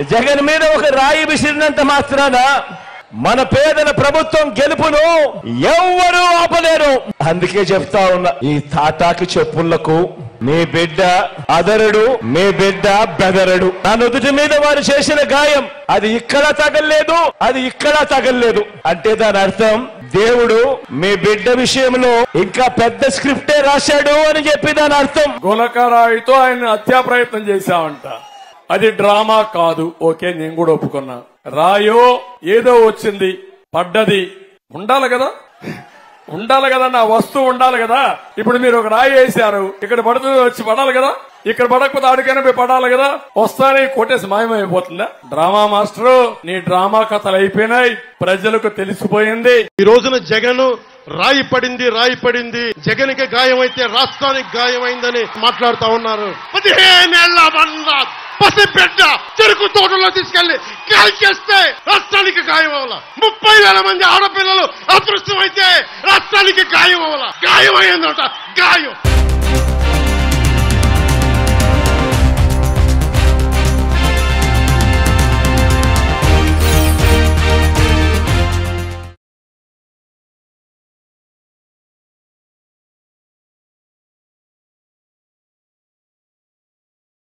జగన్ మీద ఒక రాయి విసిరినంత మాత్రాన మన పేదల ప్రభుత్వం గెలుపును ఎవ్వరూ ఆపలేరు. అందుకే చెప్తా ఉన్నా, ఈ తాటాకి చెప్పులకు మీ బిడ్డ అదరుడు, మీ బిడ్డ బెదరడు. నా నుదుటి మీద వారు చేసిన గాయం అది ఇక్కడ తగల్లేదు, అది ఇక్కడ తగల్లేదు అంటే దాని అర్థం దేవుడు మీ బిడ్డ విషయంలో ఇంకా పెద్ద స్క్రిప్టే రాశాడు అని చెప్పి దాని అర్థం. గులకరాయితో ఆయన హత్యా ప్రయత్నం చేశామంట, అది డ్రామా కాదు. ఓకే, నేను కూడా ఒప్పుకున్నా. రాయో ఏదో వచ్చింది, పడ్డది, ఉండాలి కదా, ఉండాలి కదా, నా వస్తువు ఉండాలి కదా. ఇప్పుడు మీరు ఒక రాయి వేశారు, ఇక్కడ పడుతుంది, వచ్చి పడాలి కదా. ఇక్కడ పడకపోతే ఆడికైనా పోయి పడాలి కదా. వస్తానే కొట్టేసి మాయమైపోతుందా? డ్రామా మాస్టరు, నీ డ్రామా కథలు అయిపోయినాయి, ప్రజలకు తెలిసిపోయింది. ఈ రోజున జగన్ రాయి పడింది, జగన్ కి గాయమైతే రాష్ట్రానికి గాయమైందని మాట్లాడుతా ఉన్నారు. 15 ఏళ్ల పసిబిడ్డ చెరుకు తోటలో తీసుకెళ్లి కాల్చేస్తే రాష్ట్రానికి గాయం అవ్వాల. 30,000 మంది ఆడపిల్లలు అదృష్టమైతే రాష్ట్రానికి గాయం అవ్వాల. గాయం అయ్యిందట, గాయం.